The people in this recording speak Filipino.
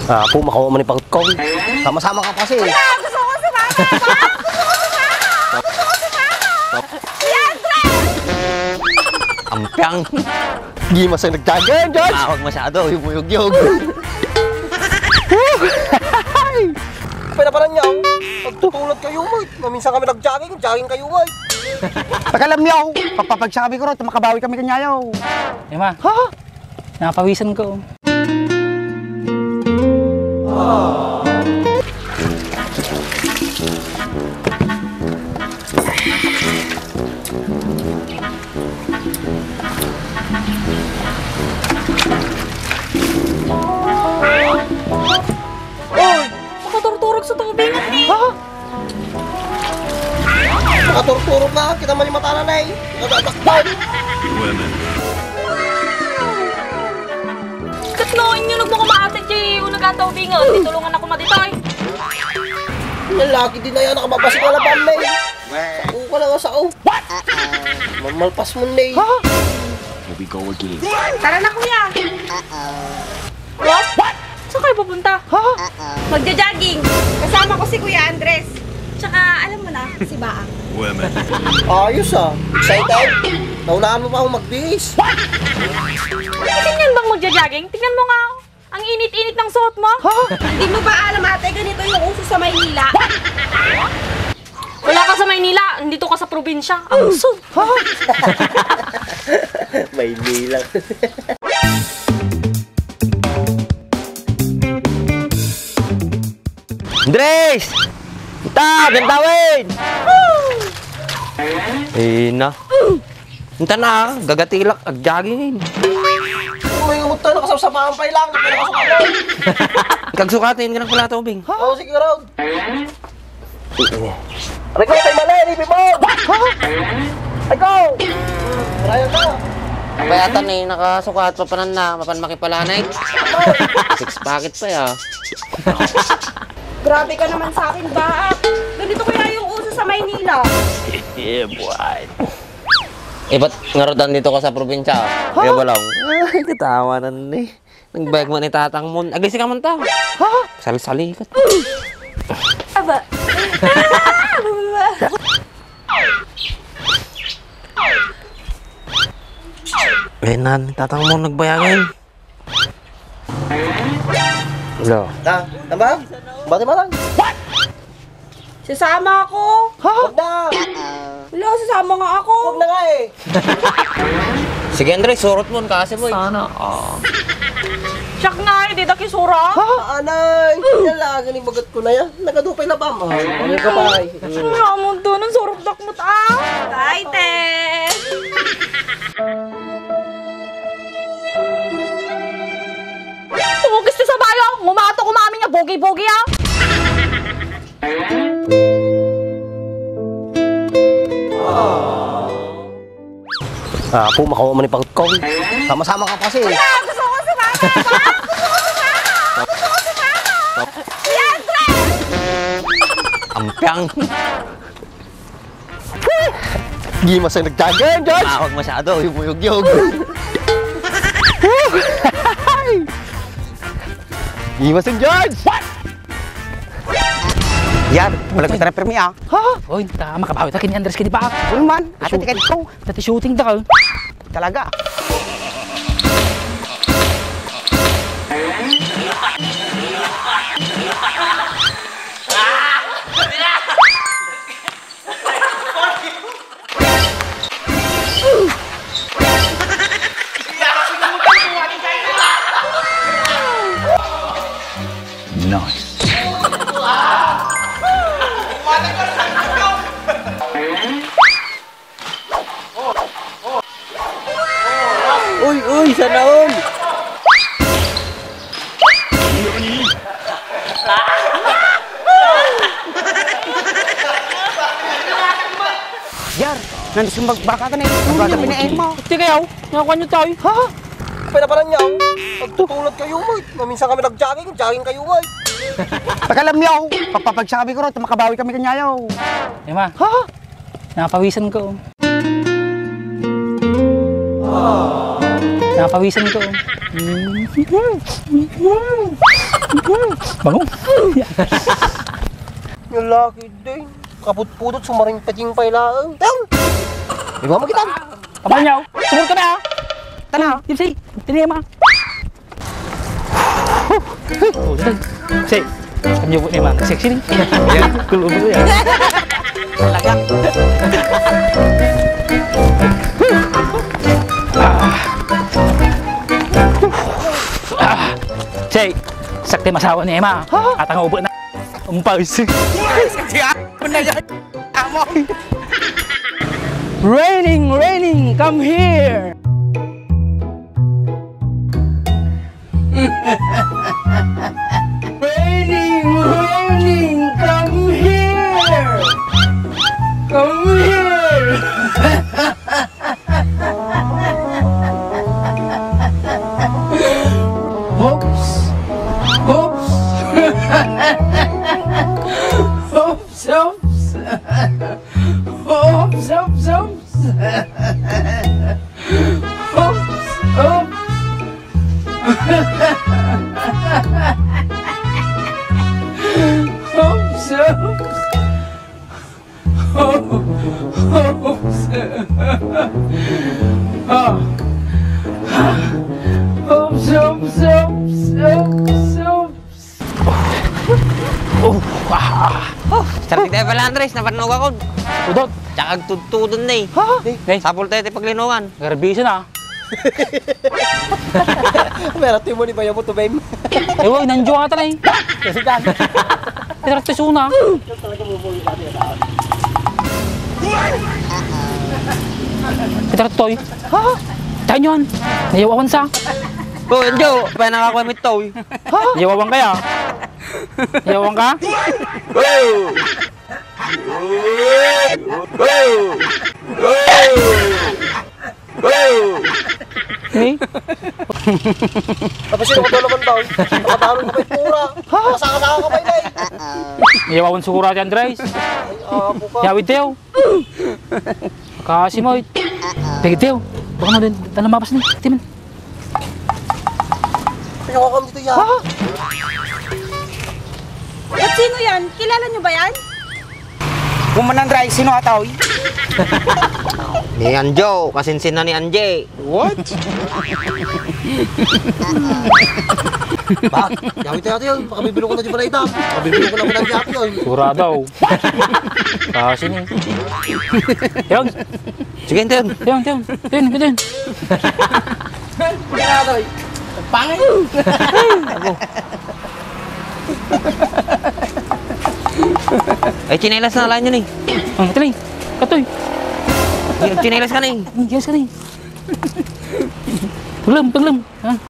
Pumakaw mo ni pangkong. Sama-sama ka kasi. Gusto ko sumama ka! Gusto ko sumama! Si Andres! Ampyang. Gimas ang nagtyagan, George. Huwag masyado, yumuyog-yog. Pinaparan niya, pagtutulad kayo mo. Maminsan kami nag-jogging, jogging kayo mo. Pagkalam niyo, pagpapagsabi ko rin, makabawi kami kanyayaw. Eh ma, napawisan ko. Makaturturog sa tubingan ni. Nakaturturog na, kita man yung mata na eh. Nagdadakbal. Katloin nyo nagmukumaatid yung nagkataubingan. Ditulungan ako maditoy. Lalaki din na yan, nakababasik na laban na eh. Sa'o ka lang sa'o. Mamalpas mo na eh. Here we go again. Tara na kuya. What? Saan kayo pupunta? Magja-jogging. Kasama ko si Kuya Andres. Tsaka alam mo na, si Baang. Ayos excited. Naunahan mo pa akong magbihis. Ganyan bang magja-jogging? Tingnan mo nga. Ang init-init ng suot mo. Hindi mo ba alam ate, ganito yung uso sa Maynila? Wala ka sa Maynila, dito ka sa probinsya. Ang usog. Maynila. Andres! Ita, gantawin! Na. Ita na, gagatilak, ag-jogging. May umuto na kasapsapahan pa ilang. Pinakasukatin. Kagsukatin ka ng pala tubing. Oo, sige raw. Aray ko, tayo mali, lipi mo! Ay ko! Raya ka! Bayatan eh, nakasukat pa panan na, mapan makipalanay. 6 packet pa ya. Grabe ka naman sa akin, Baang. Ganito kaya yung uso sa Maynila. Yeah, boy. Ba't ngarodan dito ka sa probinsya? Kaya ba lang? Ay, katawa na eh. Nagbayag mo ni tatang mo. Agisi ka man ta. Sali-sali ka. Aba. Nan, tatang mo nagbayagin. Hello. Tama? Bati mo lang. Sasama ako. Huwag na! Wala, sasama nga ako. Huwag na nga eh! Sige, Andres, surot mo kasi boy. Sana. Siyak nga, hindi na kisura. Anay! Yan lang, ganing bagat ko na yan. Nagadupay na ba? Ano ka pa eh? Wala mo doon, ang surot dakmot ah. Bye, Tess! Tumugis ka sa bayo! Ngumato kumami nga, bogi-bogi ah! Pumakaw mo ni pangkong. Sama-sama ka kasi. Gusto ko sumama ka! Gusto ko sumama! Si Andres! Ampyang. Gimas ang nagtyagan, George. Huwag masyado, yumuyog-yog. Gimas ang George. Yan, wala kita na permi ah. Hoy, makabawi ta kini Andres kini Baang. Ano man, ate tiket ko. Dati shooting da ka. Talaga. Nice. Uy, sana all. Yar, nandun yung magbaka ka na eh. Nagbaka pinain mo. Hindi kayo, nakakuha nyo tayo. Pinaparan niya, pagtutulad kayo mo. Maminsan kami nag-jogging, jogging kayo mo. Pagkalam niyo, pagpapagsabi ko rin, makabawi kami kanyayaw. Eh ma, napawisan ko. Napawisan ko. Bango. Yung laki din. Kaput-pudot, sumaring pating pailaang. Taon! Iba mo kita. Kapal niyaw. Sumur ka na ha. Tala. Say. Tiniya ma. Oh, dali. Say. Kami yung emang sexy nih. Ya, kulub dulu ya. Lagak. Say, sakti masawa ni Emma. At ang ubo na. Umpawis. Raining, raining, come here. Raining, raining, come here. Come here. Hoops, hoops. Hoops, hoops. Hoops, hoops, hoops. Hoops, hoops. Hoops, hoops. Hoops. Hoops, hoops, hoops, hoops, hoops. Sarap tayo pala, Andres. Napanog ako. Udot. Tsaka tutudon na eh. Hey, Sapul tayo tayo paglinungan. garbisa na. Meron tayo mo ni Bayo mo to, babe. Ewa, nandiyo ka talaga eh. Kasi dan. Pero ito suna. Kita toy. Ha? Tayo yun. Nayawawan sa. Oh, Enjo. Pa nakakwamit to eh. Nayawawan kaya. Nayawawan ka? Eh? Tapos sino ko dalaman daw. Nakatalong ka pa yung pura. Nakasaka-saka ka pa yun eh. Nayawawan sukura dyan, Andres. Apo ka. Yawid tayo. Kasi mo. Pigit tayo. Baka na din. Talamapas na. Timan. Pinakakam dito yan. Ba't sino yan? Kilala nyo ba yan? Kumanan dry, sino ataw? Ni Anjo. Kasinsin na ni Anje. What? Ba? Yawit tayo yun. Pakabibilo ko na di pala ita. Pakabibilo ko na pala di ato yun. Sukura daw. Kasi ni. Yung. Sige, Anton. Yung. Yung. Pinakatoy. Pangit. Ay, chinelas na lang yun eh. Ang talay. Katoy. Chinelas ka na eh. Yes ka na eh. Paglam.